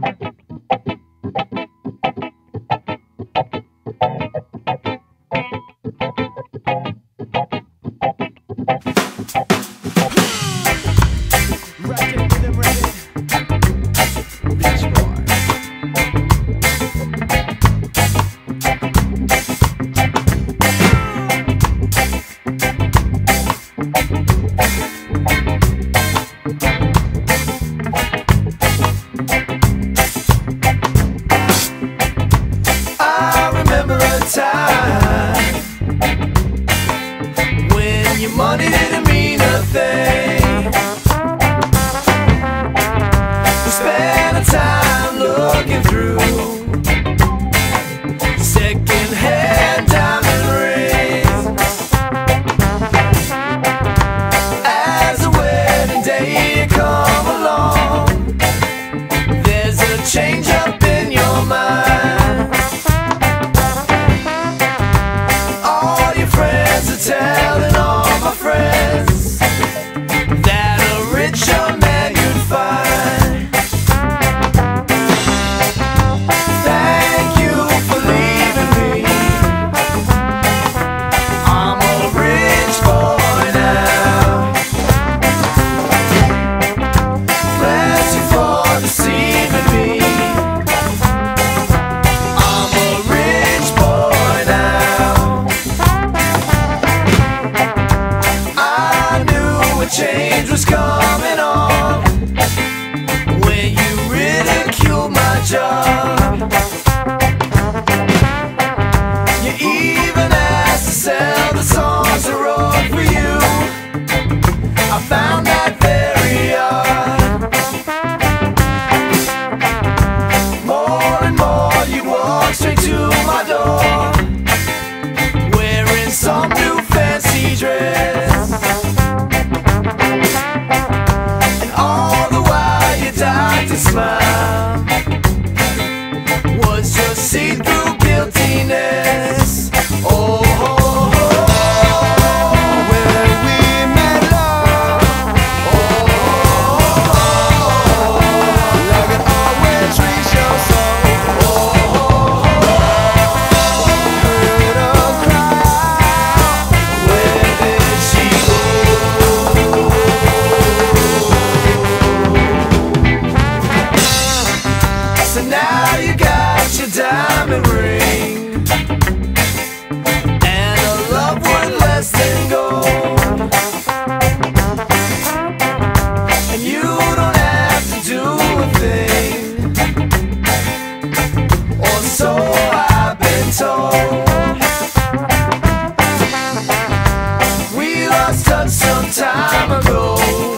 Time when your money didn't mean a thing. We spent our time looking through second-hand diamond rings. As the wedding day come along, there's a change up in your mind. Telling all my friends that a richer man you'd find. Thank you for leaving me. I'm a rich boy now. Bless you for deceiving me. I'm a rich boy now. Change was coming on when you ridiculed my job. You even asked to sell the songs I wrote for you. I found that very odd. More and more you walk straight to my door, wearing some new fancy dress. Smile was your see-through guiltiness. Oh, oh, oh, when we made love. Oh, oh, oh, like an old tree show song. Oh, heard her cry. Where did she go? So now you got your diamond ring and a love worth less than gold, and you don't have to do a thing, or so I've been told. We lost touch some time ago.